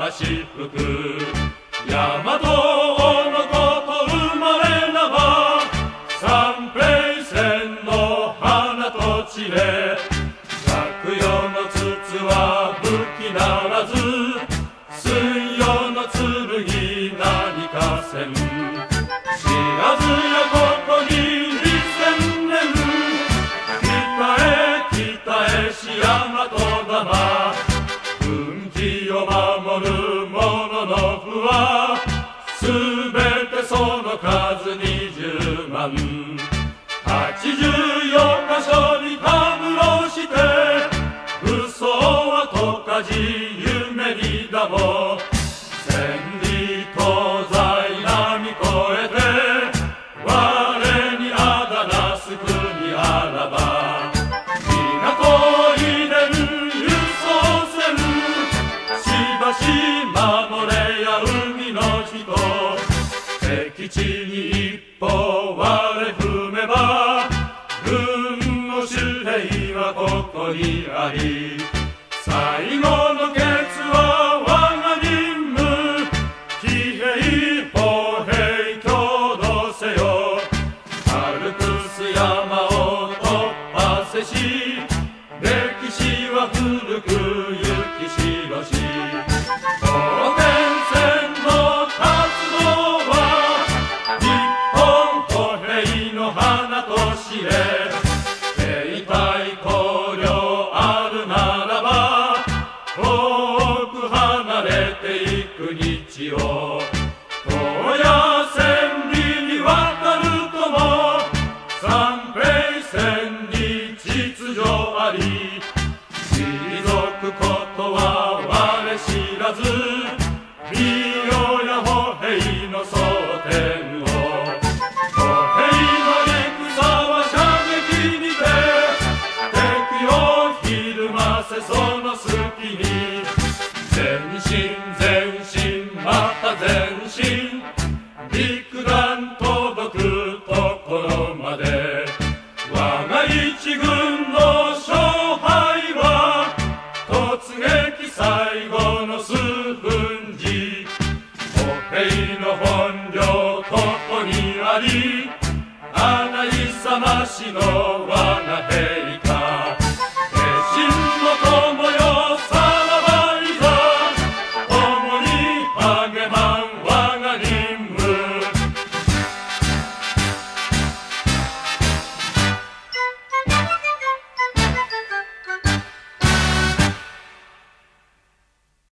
し吹く大和王のこと生まれなば三平線の花と地で借用の筒は武器ならず水曜の剣何かせん知らずやここに2000年北へし大和玉運気を守る者の符はすべてその数20万84箇所にたむろして嘘はとかじ夢にだも千里東西波越えて我にあだなす国あらば港入れる輸送船しばし守れや海の人敵地に一歩我踏めば軍の守兵はここにあり最後のケツは我が任務騎兵歩兵共同せよアルプス山を突破せし歴史は古く行きしろし東電線の活動は日本歩兵の花と知れ兵隊綱領あるならば遠く離れていく日を東野千里に渡るとも三平線に秩序あり退くことは我知らず美容や歩兵の争点を歩兵の戦は射撃にて敵をひるませその隙に前進前進また前進陸弾届くところまで我が一軍の勝敗は突撃最後の数分時歩兵の本領ここにあり穴勇ましの我が兵